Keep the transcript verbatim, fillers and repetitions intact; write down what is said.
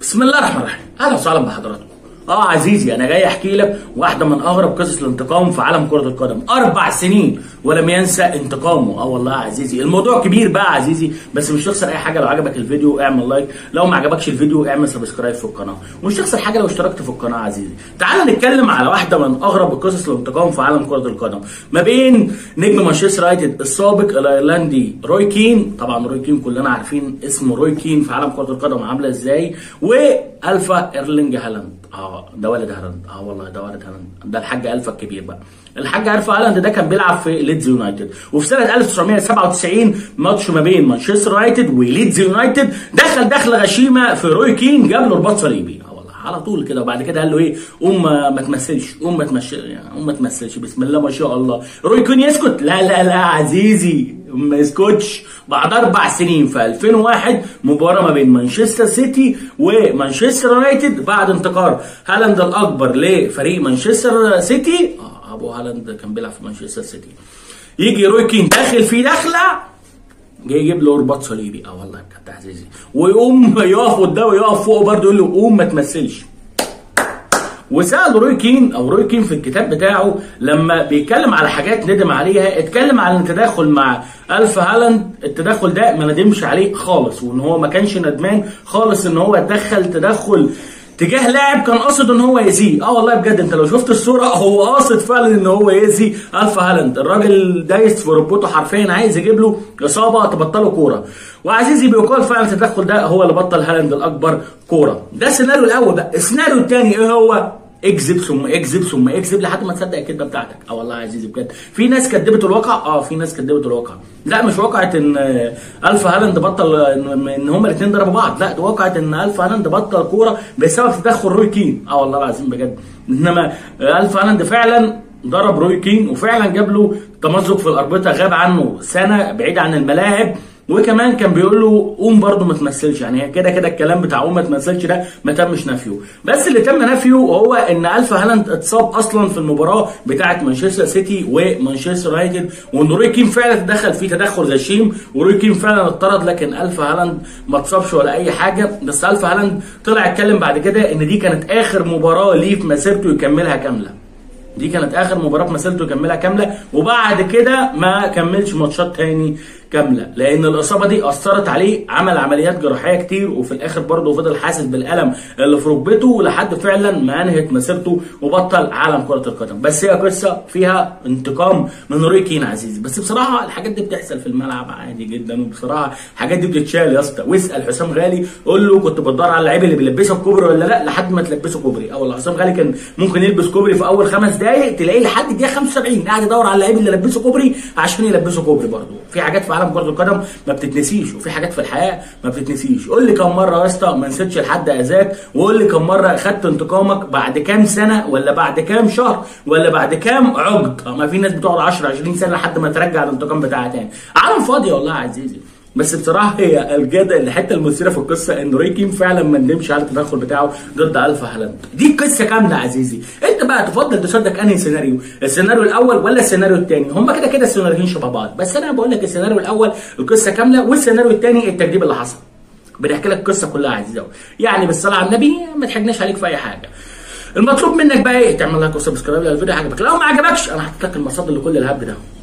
بسم الله الرحمن الرحيم. اهلا وسهلا بحضراتكم. اه عزيزي، انا جاي احكي لك واحده من اغرب قصص الانتقام في عالم كره القدم. اربع سنين ولم ينسى انتقامه. اه والله يا عزيزي الموضوع كبير بقى يا عزيزي، بس مش تخسر اي حاجه. لو عجبك الفيديو اعمل لايك، لو ما عجبكش الفيديو اعمل سبسكرايب في القناه، ومش تخسر حاجه لو اشتركت في القناه يا عزيزي. تعال نتكلم على واحده من اغرب قصص الانتقام في عالم كره القدم، ما بين نجم مانشستر يونايتد السابق الايرلندي روي كين. طبعا روي كين كلنا عارفين اسم روي كين في عالم كره القدم عامله ازاي، والفا ايرلينج هالاند. اه ده ولد هالاند. اه والله ده ولد هالاند، ده الحاج الفا الكبير بقى. الحاج الفا هالاند ده كان بيلعب في ليدز يونايتد، وفي سنه ألف وتسعمية سبعة وتسعين ماتش ما بين مانشستر يونايتد وليدز يونايتد دخل دخله غشيمه في روي كين، جاب له رباط صليبي. اه والله على طول كده. وبعد كده قال له ايه؟ قوم ما تمثلش، قوم ما تمثلش، يعني قوم ما تمثلش. بسم الله ما شاء الله. روي كين يسكت؟ لا لا لا عزيزي ما يسكتش. بعد اربع سنين في ألفين وواحد مباراه ما بين مانشستر سيتي ومانشستر يونايتد بعد انتقال هالاند الاكبر لفريق مانشستر سيتي. اه ابو هالاند كان بيلعب في مانشستر سيتي. يجي روي كين داخل في دخله، جاي يجيب له رباط صليبي. اه والله بجد يا عزيزي. ويقوم يقف قدامه، ويقف فوقه برضه يقول له قوم ما تمثلش. وسأل روي كين او روي كين في الكتاب بتاعه لما بيتكلم على حاجات ندم عليها، اتكلم على التدخل مع الفا هالاند. التدخل ده ما ندمش عليه خالص، وان هو ما كانش ندمان خالص ان هو اتدخل تدخل تجاه لاعب كان قاصد ان هو يأذيه. اه والله بجد انت لو شفت الصوره هو قاصد فعلا ان هو يأذي الفا هالاند. الراجل دايس في ركبته حرفيا، عايز يجيب له اصابه تبطله كوره. وعزيزي بيقال فعلا التدخل ده هو اللي بطل هالاند الاكبر كوره. ده السيناريو الاول بقى. السيناريو الثاني ايه هو؟ اكذب ثم اكذب ثم اكذب لحد ما تصدق الكذبه بتاعتك. اه والله يا عزيزي بجد في ناس كدبت الواقع. اه في ناس كدبت الواقع. لا مش واقعه ان الفا هالاند بطل ان هما الاثنين ضربوا بعض، لا ده واقعه ان الفا هالاند بطل كوره بسبب تدخل روي كين. اه والله العظيم بجد. انما الفا هالاند فعلا ضرب روي كين، وفعلا جاب له تمزق في الاربطه، غاب عنه سنه بعيد عن الملاعب. وكمان كان بيقول له قوم برضه ما تمثلش. يعني كده كده الكلام بتاع قوم ما تمثلش ده ما تمش نفيه، بس اللي تم نفيه هو ان الفا هالاند اتصاب اصلا في المباراه بتاعه مانشستر سيتي ومانشستر يونايتد، وان روي كين فعلا تدخل فيه تدخل غشيم، وروي كين فعلا اتطرد. لكن الفا هالاند ما اتصابش ولا اي حاجه. بس الفا هالاند طلع اتكلم بعد كده ان دي كانت اخر مباراه ليه في مسيرته يكملها كامله. دي كانت اخر مباراه في مسيرته يكملها كامله، وبعد كده ما كملش ماتشات تاني كامله، لان الاصابه دي اثرت عليه. عمل عمليات جراحيه كتير، وفي الاخر برضه فضل حاسس بالالم اللي في ركبته لحد فعلا ما انهت مسيرته وبطل عالم كره القدم. بس هي قصه فيها انتقام من روي كين عزيزي. بس بصراحه الحاجات دي بتحصل في الملعب عادي جدا، وبصراحه الحاجات دي بتتشال يا اسطى. واسال حسام غالي، قول له كنت بتدور على اللعيب اللي بيلبسه كوبري ولا لا لحد ما تلبسه كوبري. اه والله حسام غالي كان ممكن يلبس كوبري في اول خمس دقائق، تلاقيه لحد الدقيقه خمسة وسبعين قاعد يدور على اللعيب اللي لبسه كوبري عشان يلبسه كوبري. برضه في حاجات في عالم كره القدم ما بتتنسيش، وفي حاجات في الحياه ما بتتنسيش. قول لي كم مره يا اسطى ما نسيتش لحد اذاك، وقول لي كم مره خدت انتقامك بعد كام سنه، ولا بعد كام شهر، ولا بعد كام عقد. ما في ناس بتقعد عشرة عشرين سنه لحد ما ترجع الانتقام بتاعها تاني. عالم فاضي والله يا عزيزي. بس بصراحه هي الجدل الحته المثيره في القصه ان روي كين فعلا ما ندمش على التدخل بتاعه ضد الفا هالاند. دي قصه كامله عزيزي. انت بقى تفضل تصدق انهي سيناريو؟ السيناريو الاول ولا السيناريو الثاني؟ هما كده كده السيناريوهين شبه بعض، بس انا بقول لك السيناريو الاول القصه كامله، والسيناريو الثاني التكذيب اللي حصل. بنحكي لك القصه كلها يا عزيزي يعني بالصلاه على النبي، ما تحجناش عليك في اي حاجه. المطلوب منك بقى ايه؟ تعمل لايك وسبسكرايب لو الفيديو عجبك. لو ما عجبكش انا هحط لك المصادر لكل الهبد ده.